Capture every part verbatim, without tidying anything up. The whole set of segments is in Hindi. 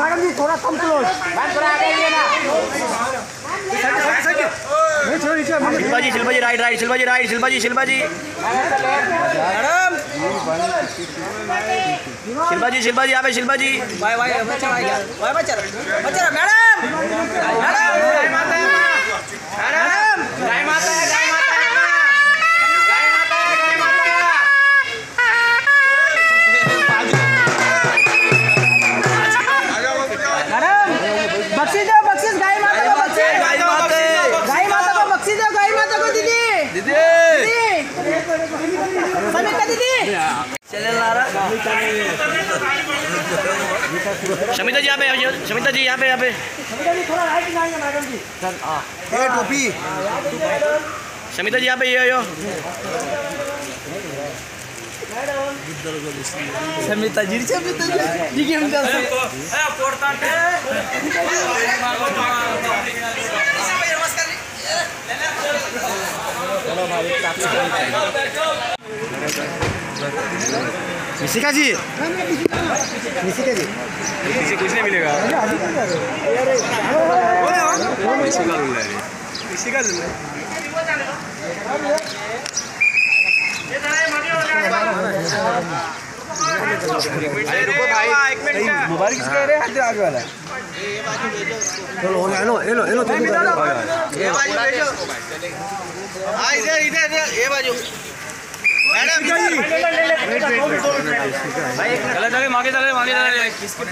मैडम जी थोड़ा कम क्लोज। थोड़ा आगे आइए ना। Shilpa ji Shilpa ji right right Shilpa ji right Shilpa ji Shilpa ji madam Shilpa ji Shilpa ji यहाँ पे शिल्पा जी वाई वाई बच्चा वाई वाई बच्चा बच्चा मैडम मैडम गाय माता है मैडम गाय माता है गाय माता है गाय माता है गाय माता मैडम बख्शीश दो बख्शीश गाय माता को बख्शीश गाय माता गाय माता को बख्शीश दो गाय माता को दीदी दीदी समीता दीदी चले ला रहा शमिता जी यहाँ पे शमिता जी यहाँ पे यहाँ पे समीता जी थोड़ा राइट आएंगे मैडम जी सर हां ए टोपी शमिता जी यहाँ पे ये यो समीता जी समीता जी जी गेम चल ए पोड़ता है चलो भाई निशिका जी निशिका जी किसी कुछ नहीं मिलेगा निशिका लुल्ला है निशिका लुल्ला अरे रुको भाई एक मिनट मोबाइल किसका है रे हाथ आगे वाला चलो हेलो हेलो हेलो तुम ये बाजू बैठो हां इधर इधर ये बाजू मैडम चले चले मांगे चले मांगे चले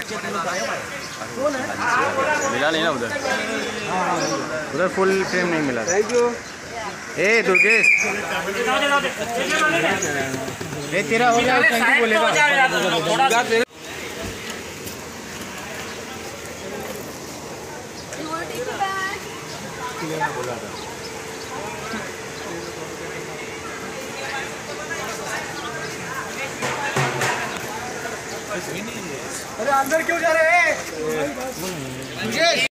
मिला नहीं ना उधर उधर फुल फ्रेम नहीं मिला थैंक यू ए दुर्गेश ए तेरा हो जाए थैंक यू बोलेगा अरे अंदर क्यों जा रहे हैं?